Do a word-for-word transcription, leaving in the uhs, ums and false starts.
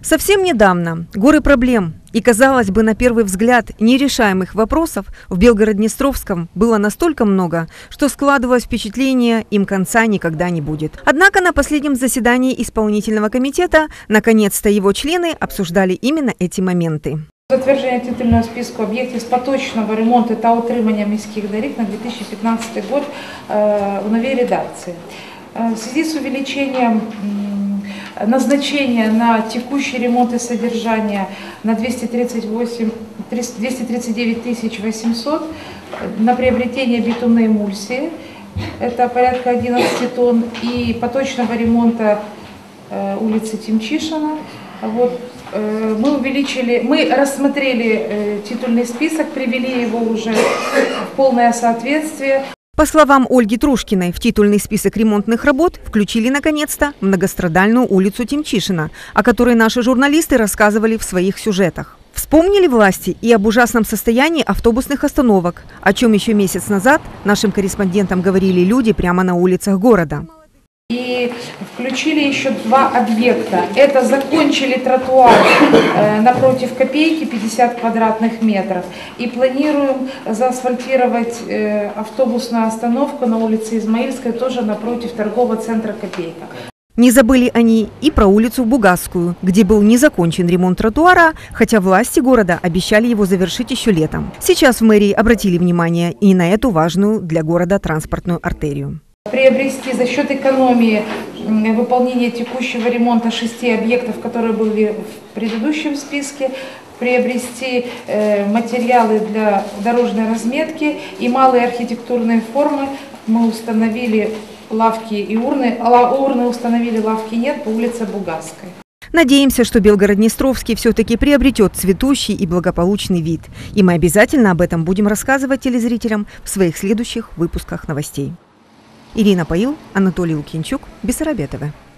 Совсем недавно горы проблем и, казалось бы, на первый взгляд, нерешаемых вопросов в Белгород-Днестровском было настолько много, что складывалось впечатление, им конца никогда не будет. Однако на последнем заседании исполнительного комитета наконец-то его члены обсуждали именно эти моменты. Затвердження титульного списку об'єктів з поточного ремонту та утримання міських доріг на две тысячи пятнадцатый год в новой редакции. В связи с увеличением назначения на текущий ремонт и содержание на двести тридцать девять тысяч восемьсот, на приобретение битумной эмульсии, это порядка одиннадцати тонн, и поточного ремонта улицы Тимчишина. Вот, мы увеличили, мы рассмотрели титульный список, привели его уже в полное соответствие. По словам Ольги Трушкиной, в титульный список ремонтных работ включили наконец-то многострадальную улицу Тимчишина, о которой наши журналисты рассказывали в своих сюжетах. Вспомнили власти и об ужасном состоянии автобусных остановок, о чем еще месяц назад нашим корреспондентам говорили люди прямо на улицах города. И включили еще два объекта. Это закончили тротуар напротив Копейки, пятьдесят квадратных метров. И планируем заасфальтировать автобусную остановку на улице Измаильской, тоже напротив торгового центра Копейка. Не забыли они и про улицу Бугасскую, где был не закончен ремонт тротуара, хотя власти города обещали его завершить еще летом. Сейчас в мэрии обратили внимание и на эту важную для города транспортную артерию. Приобрести за счет экономии выполнения текущего ремонта шести объектов, которые были в предыдущем списке, приобрести материалы для дорожной разметки и малые архитектурные формы. Мы установили лавки и урны, а урны установили, лавки нет, по улице Бугасской. Надеемся, что Белгород-Днестровский все-таки приобретет цветущий и благополучный вид. И мы обязательно об этом будем рассказывать телезрителям в своих следующих выпусках новостей. Ирина Паил, Анатолий Лукьянчук, Бессарабия ТВ.